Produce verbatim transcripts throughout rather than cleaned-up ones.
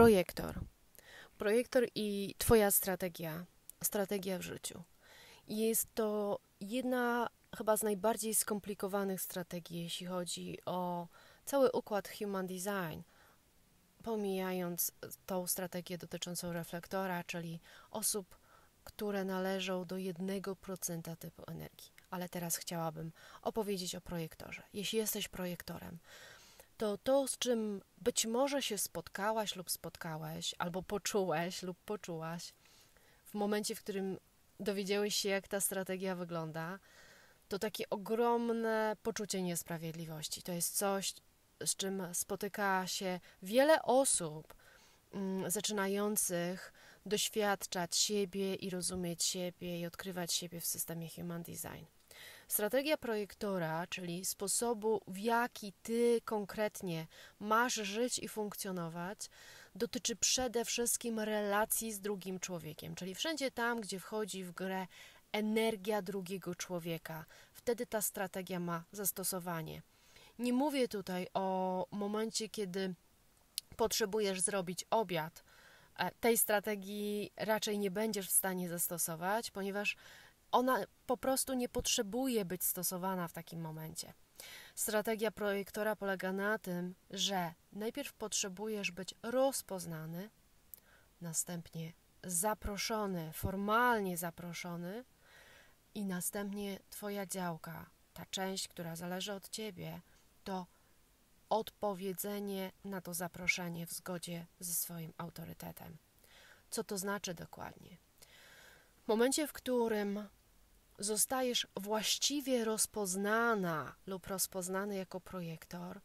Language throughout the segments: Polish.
Projektor. Projektor i Twoja strategia, strategia w życiu. Jest to jedna chyba z najbardziej skomplikowanych strategii, jeśli chodzi o cały układ Human Design, pomijając tą strategię dotyczącą reflektora, czyli osób, które należą do jednego procenta typu energii. Ale teraz chciałabym opowiedzieć o projektorze. Jeśli jesteś projektorem, to to, z czym być może się spotkałaś lub spotkałeś, albo poczułeś lub poczułaś, w momencie, w którym dowiedziałeś się, jak ta strategia wygląda, to takie ogromne poczucie niesprawiedliwości. To jest coś, z czym spotyka się wiele osób mm, zaczynających doświadczać siebie i rozumieć siebie i odkrywać siebie w systemie Human Design. Strategia projektora, czyli sposobu, w jaki ty konkretnie masz żyć i funkcjonować, dotyczy przede wszystkim relacji z drugim człowiekiem, czyli wszędzie tam, gdzie wchodzi w grę energia drugiego człowieka. Wtedy ta strategia ma zastosowanie. Nie mówię tutaj o momencie, kiedy potrzebujesz zrobić obiad. Tej strategii raczej nie będziesz w stanie zastosować, ponieważ ona po prostu nie potrzebuje być stosowana w takim momencie. Strategia projektora polega na tym, że najpierw potrzebujesz być rozpoznany, następnie zaproszony, formalnie zaproszony i następnie Twoja działka, ta część, która zależy od Ciebie, to odpowiedzenie na to zaproszenie w zgodzie ze swoim autorytetem. Co to znaczy dokładnie? W momencie, w którym zostajesz właściwie rozpoznana lub rozpoznany jako projektor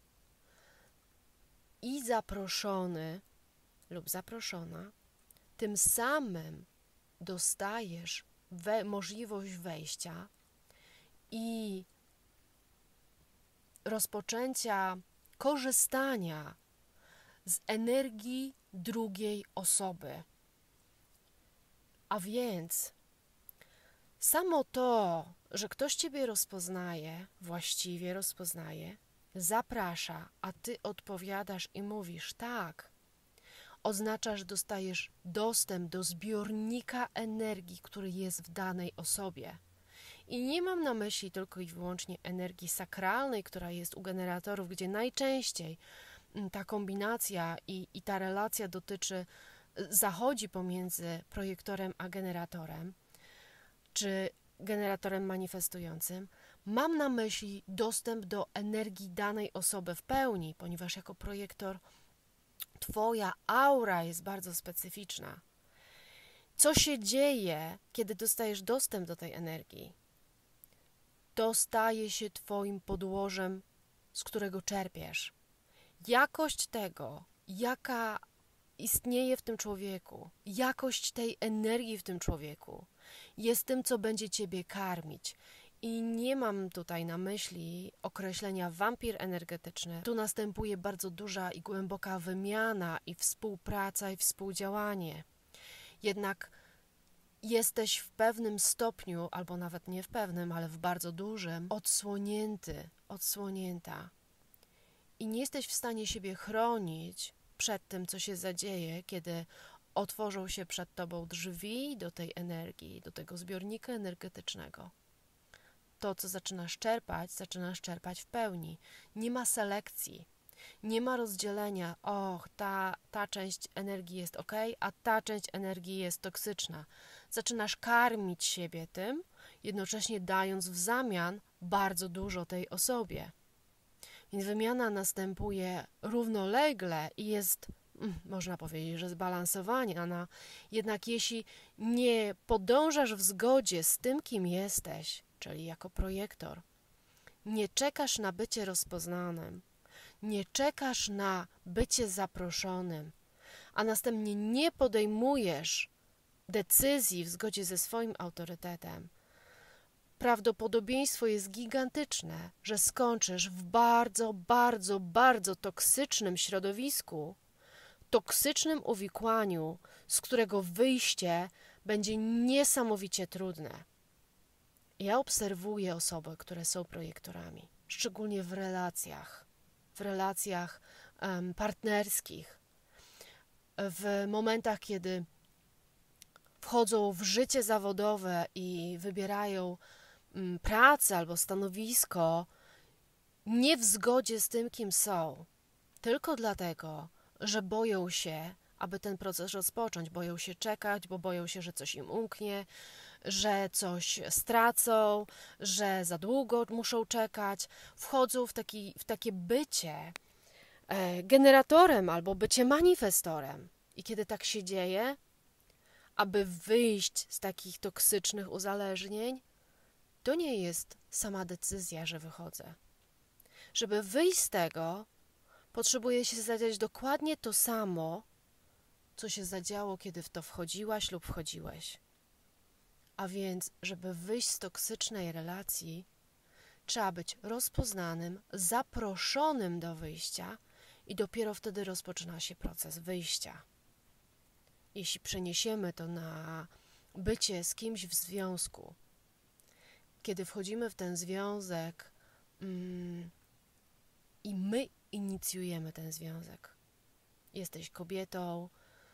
i zaproszony lub zaproszona, tym samym dostajesz we, możliwość wejścia i rozpoczęcia korzystania z energii drugiej osoby. A więc samo to, że ktoś Ciebie rozpoznaje, właściwie rozpoznaje, zaprasza, a Ty odpowiadasz i mówisz tak, oznacza, że dostajesz dostęp do zbiornika energii, który jest w danej osobie. I nie mam na myśli tylko i wyłącznie energii sakralnej, która jest u generatorów, gdzie najczęściej ta kombinacja i, i ta relacja dotyczy, zachodzi pomiędzy projektorem a generatorem, czy generatorem manifestującym. Mam na myśli dostęp do energii danej osoby w pełni, ponieważ jako projektor Twoja aura jest bardzo specyficzna. Co się dzieje, kiedy dostajesz dostęp do tej energii? To staje się Twoim podłożem, z którego czerpiesz. Jakość tego, jaka istnieje w tym człowieku, jakość tej energii w tym człowieku jest tym, co będzie Ciebie karmić. I nie mam tutaj na myśli określenia wampir energetyczny. Tu następuje bardzo duża i głęboka wymiana i współpraca i współdziałanie. Jednak jesteś w pewnym stopniu, albo nawet nie w pewnym, ale w bardzo dużym, odsłonięty, odsłonięta. I nie jesteś w stanie siebie chronić przed tym, co się zadzieje, kiedy otworzą się przed Tobą drzwi do tej energii, do tego zbiornika energetycznego. To, co zaczynasz czerpać, zaczynasz czerpać w pełni. Nie ma selekcji, nie ma rozdzielenia, och, ta, ta część energii jest ok, a ta część energii jest toksyczna. Zaczynasz karmić siebie tym, jednocześnie dając w zamian bardzo dużo tej osobie. Więc wymiana następuje równolegle i jest, można powiedzieć, że zbalansowana. Jednak jeśli nie podążasz w zgodzie z tym, kim jesteś, czyli jako projektor, nie czekasz na bycie rozpoznanym, nie czekasz na bycie zaproszonym, a następnie nie podejmujesz decyzji w zgodzie ze swoim autorytetem, prawdopodobieństwo jest gigantyczne, że skończysz w bardzo, bardzo, bardzo toksycznym środowisku, toksycznym uwikłaniu, z którego wyjście będzie niesamowicie trudne. Ja obserwuję osoby, które są projektorami, szczególnie w relacjach, w relacjach um, partnerskich. w momentach, kiedy wchodzą w życie zawodowe i wybierają pracę albo stanowisko nie w zgodzie z tym, kim są, tylko dlatego, że boją się, aby ten proces rozpocząć, boją się czekać, bo boją się, że coś im umknie, że coś stracą, że za długo muszą czekać, wchodzą w, taki, w takie bycie e, generatorem albo bycie manifestorem. I kiedy tak się dzieje, aby wyjść z takich toksycznych uzależnień, to nie jest sama decyzja, że wychodzę. Żeby wyjść z tego, potrzebuje się zadziać dokładnie to samo, co się zadziało, kiedy w to wchodziłaś lub wchodziłeś. A więc, żeby wyjść z toksycznej relacji, trzeba być rozpoznanym, zaproszonym do wyjścia i dopiero wtedy rozpoczyna się proces wyjścia. Jeśli przeniesiemy to na bycie z kimś w związku, kiedy wchodzimy w ten związek mm, i my inicjujemy ten związek. Jesteś kobietą,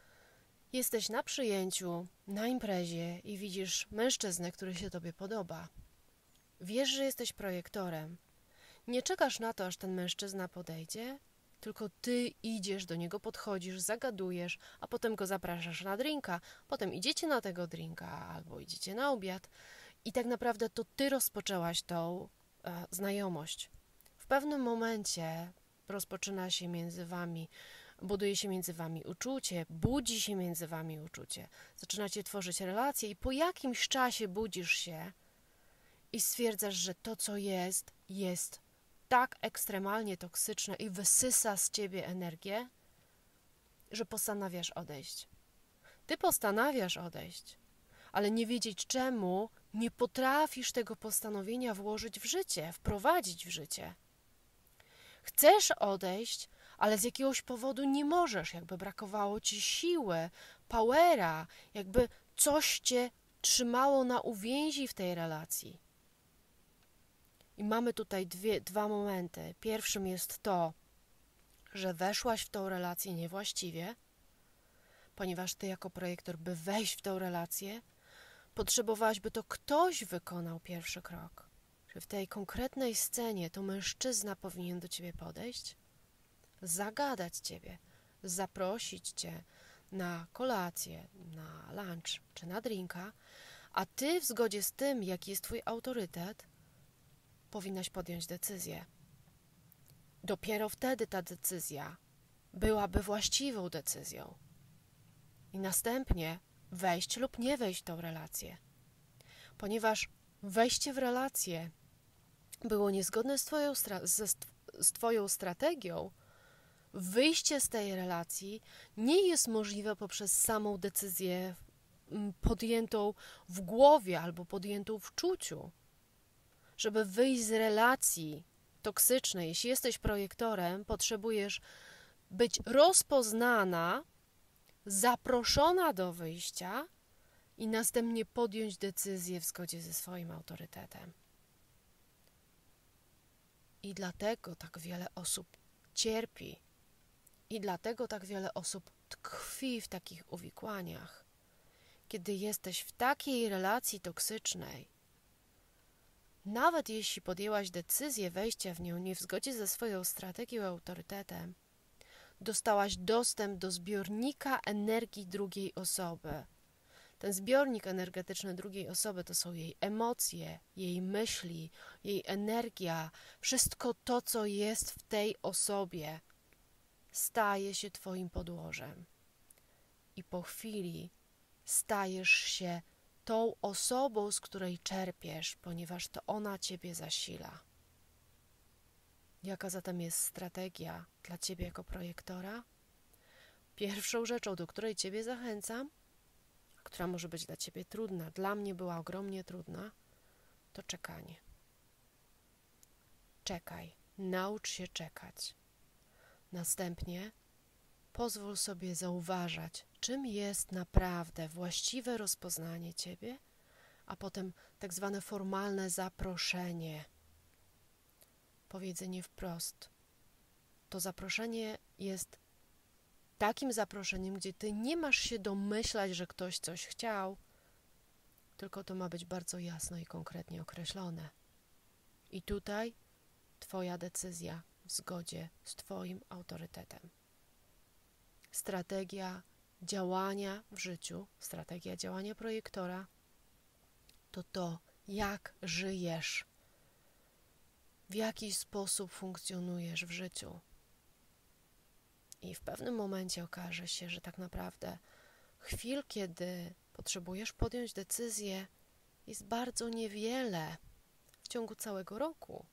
jesteś na przyjęciu, na imprezie i widzisz mężczyznę, który się tobie podoba. Wiesz, że jesteś projektorem. Nie czekasz na to, aż ten mężczyzna podejdzie, tylko ty idziesz do niego, podchodzisz, zagadujesz, a potem go zapraszasz na drinka, potem idziecie na tego drinka albo idziecie na obiad i tak naprawdę to ty rozpoczęłaś tą e, znajomość. W pewnym momencie rozpoczyna się między wami, buduje się między wami uczucie, budzi się między wami uczucie. Zaczynacie tworzyć relacje i po jakimś czasie budzisz się i stwierdzasz, że to, co jest, jest tak ekstremalnie toksyczne i wysysa z ciebie energię, że postanawiasz odejść. Ty postanawiasz odejść, ale nie wiedzieć czemu, nie potrafisz tego postanowienia włożyć w życie, wprowadzić w życie. Chcesz odejść, ale z jakiegoś powodu nie możesz, jakby brakowało ci siły, powera, jakby coś cię trzymało na uwięzi w tej relacji. I mamy tutaj dwie, dwa momenty. Pierwszym jest to, że weszłaś w tą relację niewłaściwie, ponieważ ty jako projektor, by wejść w tą relację, potrzebowałaś, by to ktoś wykonał pierwszy krok. Że w tej konkretnej scenie to mężczyzna powinien do ciebie podejść, zagadać ciebie, zaprosić cię na kolację, na lunch czy na drinka, a ty w zgodzie z tym, jaki jest twój autorytet, powinnaś podjąć decyzję. Dopiero wtedy ta decyzja byłaby właściwą decyzją. I następnie wejść lub nie wejść w tą relację. Ponieważ wejście w relację było niezgodne z twoją, z, z twoją strategią, wyjście z tej relacji nie jest możliwe poprzez samą decyzję podjętą w głowie albo podjętą w czuciu. Żeby wyjść z relacji toksycznej, jeśli jesteś projektorem, potrzebujesz być rozpoznana, zaproszona do wyjścia i następnie podjąć decyzję w zgodzie ze swoim autorytetem. I dlatego tak wiele osób cierpi. I dlatego tak wiele osób tkwi w takich uwikłaniach. Kiedy jesteś w takiej relacji toksycznej, nawet jeśli podjęłaś decyzję wejścia w nią nie w zgodzie ze swoją strategią i autorytetem, dostałaś dostęp do zbiornika energii drugiej osoby. Ten zbiornik energetyczny drugiej osoby to są jej emocje, jej myśli, jej energia, wszystko to, co jest w tej osobie, staje się twoim podłożem. I po chwili stajesz się tą osobą, z której czerpiesz, ponieważ to ona ciebie zasila. Jaka zatem jest strategia dla ciebie jako projektora? Pierwszą rzeczą, do której ciebie zachęcam, która może być dla ciebie trudna, dla mnie była ogromnie trudna, to czekanie. Czekaj, naucz się czekać. Następnie pozwól sobie zauważać, czym jest naprawdę właściwe rozpoznanie ciebie, a potem tak zwane formalne zaproszenie. Powiedzenie wprost. To zaproszenie jest takim zaproszeniem, gdzie ty nie masz się domyślać, że ktoś coś chciał, tylko to ma być bardzo jasno i konkretnie określone. I tutaj twoja decyzja w zgodzie z twoim autorytetem. Strategia działania w życiu, strategia działania projektora to to, jak żyjesz, w jaki sposób funkcjonujesz w życiu. I w pewnym momencie okaże się, że tak naprawdę chwil, kiedy potrzebujesz podjąć decyzję, jest bardzo niewiele w ciągu całego roku.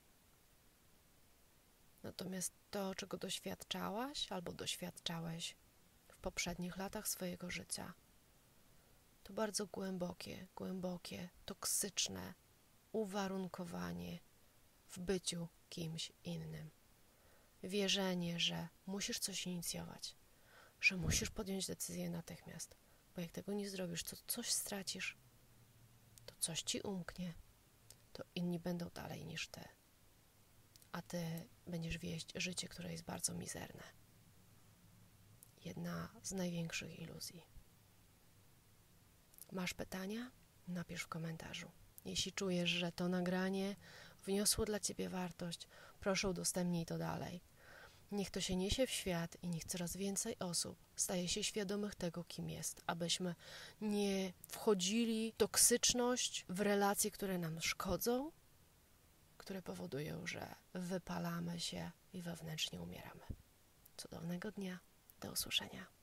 Natomiast to, czego doświadczałaś albo doświadczałeś w poprzednich latach swojego życia, to bardzo głębokie, głębokie, toksyczne uwarunkowanie w byciu kimś innym. Wierzenie, że musisz coś inicjować, że musisz podjąć decyzję natychmiast, bo jak tego nie zrobisz, to coś stracisz, to coś ci umknie, to inni będą dalej niż ty, a ty będziesz wieść życie, które jest bardzo mizerne. Jedna z największych iluzji. Masz pytania? Napisz w komentarzu. Jeśli czujesz, że to nagranie wniosło dla ciebie wartość, proszę udostępnij to dalej. Niech to się niesie w świat i niech coraz więcej osób staje się świadomych tego, kim jest, abyśmy nie wchodzili w toksyczność, w relacje, które nam szkodzą, które powodują, że wypalamy się i wewnętrznie umieramy. Cudownego dnia, do usłyszenia.